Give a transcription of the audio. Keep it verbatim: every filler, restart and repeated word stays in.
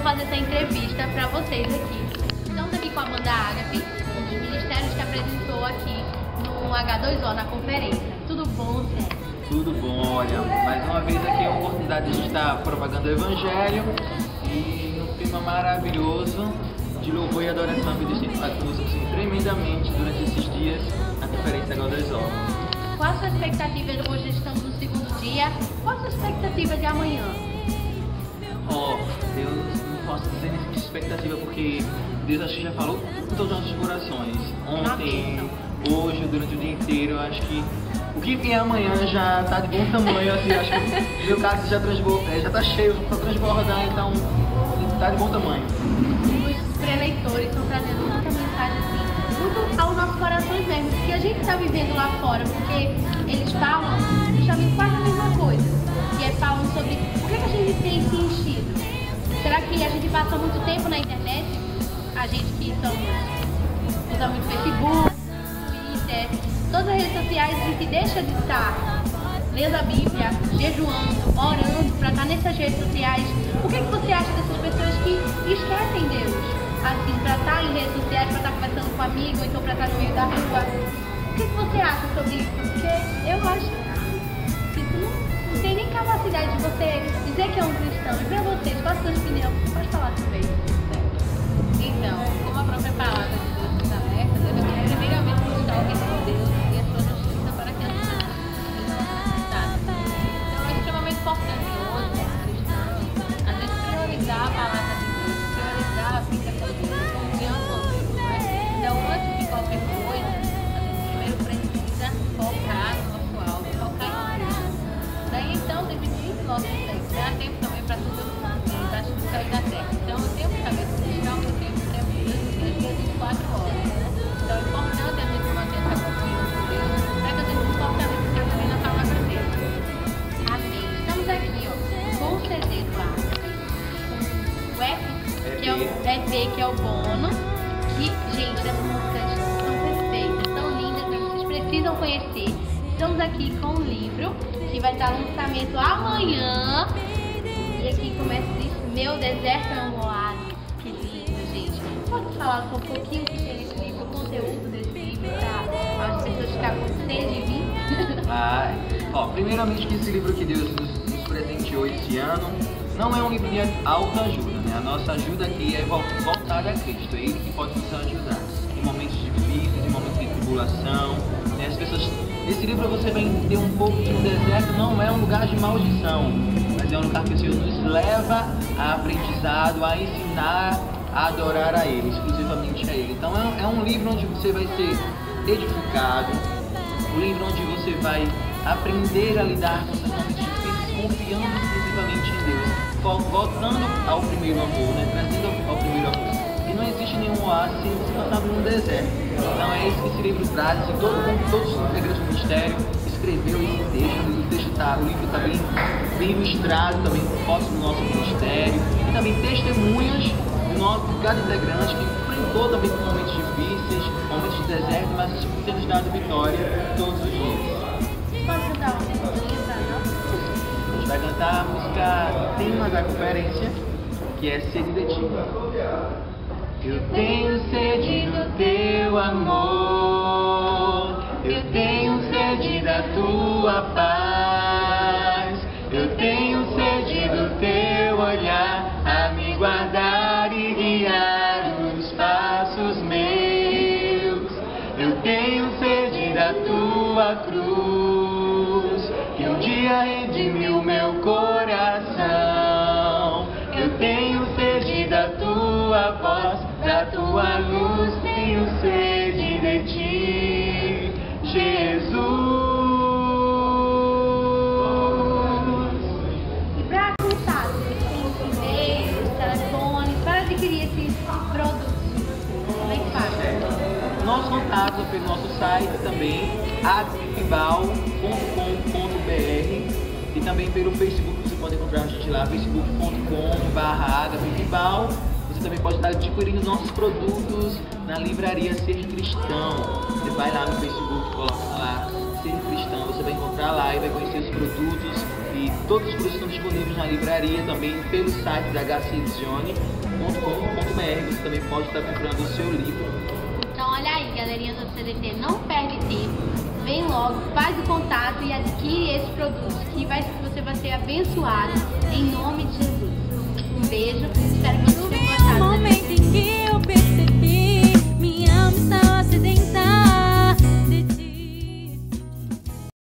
fazer essa entrevista para vocês aqui. Estamos aqui com a Amanda Agape, um dos ministérios que apresentou aqui no H dois O, na conferência. Tudo bom, Zé? Tudo bom, olha, mais uma vez aqui é uma oportunidade de a gente estar propagando o Evangelho e um clima maravilhoso de louvor e adoração que Deus tem feito assim, tremendamente durante esses dias na conferência H dois O. Qual a sua expectativa? Hoje estamos no segundo dia. Qual a sua expectativa de amanhã? Ó, oh, eu não posso dizer nessa expectativa porque Deus acho que já falou com todos os nossos corações. Ontem, hoje, durante o dia inteiro, eu acho que o que vier amanhã já tá de bom tamanho, assim, acho que o meu cálice já, transborda, já tá cheio para transbordar, então tá de bom tamanho. Os preleitores estão trazendo tanta mensagem assim, muito aos nossos corações mesmo, que a gente está vivendo lá fora, porque eles falam justamente quase a mesma coisa, que é falam sobre por que, que a gente tem se enchido. Será que a gente passa muito tempo na internet? A gente que somos, usa muito Facebook, Twitter, todas as redes sociais, a gente deixa de estar lendo a Bíblia, jejuando, orando para estar nessas redes sociais. O que, que você acha dessas pessoas que esquecem Deus? Assim, para estar em redes sociais, para estar conversando com um amigo, ou então para estar no meio da rua. O que, que você acha sobre isso? Porque eu acho que isso não, não tem nem capacidade de você dizer que é um cristão. E para vocês, qual a sua opinião? Pode falar sobre isso. Então, como a própria palavra de Deus nos alerta, devemos primeiramente buscar o reino de Deus e a sua justiça para que as nossas necessidades. Então é extremamente importante hoje, como cristãos, a gente priorizar a palavra de Deus, priorizar a vida com Deus, confiando com Deus, né? Então, antes de qualquer coisa, a gente primeiro precisa focar no nosso alvo, focar em Deus. Daí então, dividir o nosso tempo. Dá tempo também para tudo das coisas sair da terra. Então, o tempo também é buscar o meu tempo vinte e quatro horas. Então é importante a gente manter essa comunhão com Deus para que a gente possa ficar também na palavra dele. Amém. Estamos aqui, ó, com o C D do Arca, com o E P, que é o E P, que é o bônus, que, gente, as músicas são perfeitas, são lindas, mas vocês precisam conhecer. Estamos aqui com um livro que vai estar no lançamento amanhã. E aqui começa isso, Meu Deserto é um Oásis. Que lindo, gente. Pode falar um pouquinho o que tem nesse livro, o conteúdo desse livro, para as pessoas ficarem com sede de vir? Ah, ó, primeiramente que esse livro que Deus nos, nos presenteou esse ano não é um livro de autoajuda, né? A nossa ajuda aqui é voltada a Cristo, é Ele que pode nos ajudar em momentos difíceis, em momentos de tribulação, né? As pessoas, nesse livro você vai entender um pouco que o deserto não é um lugar de maldição, mas é um lugar que o Senhor nos leva a aprendizado, a ensinar, a adorar a Ele, exclusivamente a Ele. Então é, é um livro onde você vai ser edificado, um livro onde você vai aprender a lidar com os momentos difíceis, confiando exclusivamente em Deus, voltando ao primeiro amor, né? Trazendo ao primeiro amor. E não existe nenhum oásis sem você passar por um deserto. Então é isso que esse livro traz, e todo mundo, todos os integrantes do ministério escreveu esse texto, e o texto tá, o livro está bem, bem ilustrado, também fotos do nosso ministério, e também testemunhas de, nosso, de cada integrante que enfrentou também com momentos difíceis, momentos de deserto, mas tem nos dado vitória todos os dias. Pode cantar uma musiquinha pra nós? A gente vai cantar a música tema da conferência, que é Sede de Ti. Eu tenho sede do teu amor, eu tenho sede da tua paz, eu tenho sede do teu olhar a me guardar e guiar os passos meus. Eu tenho sede da tua cruz, que um dia redimiu meu coração. Eu tenho sede da tua voz, da tua luz, tenho sede de ti, Jesus. E para contato, tem e-mails, telefones, para adquirir esses produtos, como é que faz? Nosso contato é pelo nosso site também, agapibal ponto com ponto br, e também pelo Facebook, você pode encontrar a gente lá, facebook ponto com barra agapibal. Você também pode estar adquirindo nossos produtos na livraria Ser Cristão. Você vai lá no Facebook, coloca lá Ser Cristão, você vai encontrar lá e vai conhecer os produtos, e todos os produtos estão disponíveis na livraria, também pelo site da h c edizione ponto com ponto b r. Você também pode estar comprando o seu livro. Então olha aí, galerinha do C D T, não perde tempo, vem logo, faz o contato e adquire esses produtos que vai, você vai ser abençoado em nome de Jesus. Um beijo.